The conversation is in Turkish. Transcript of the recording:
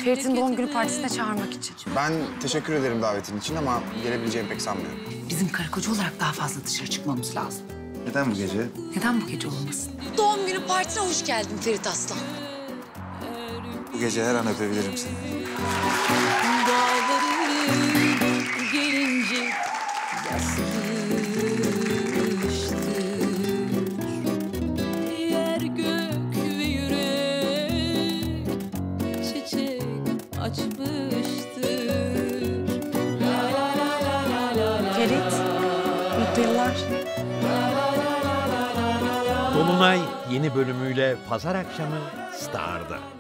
Ferit'in doğum günü partisine çağırmak için. Ben teşekkür ederim davetin için ama gelebileceğimi pek sanmıyorum. Bizim karı koca olarak daha fazla dışarı çıkmamız lazım. Neden bu gece? Neden bu gece olmasın? Doğum günü partisine hoş geldin Ferit Aslan. Bu gece her an öpebilirim seni. Gelince yer gök ve yürek çiçek açmıştır. Ferit, mutlu yıllar. Dolunay yeni bölümüyle pazar akşamı Star'da.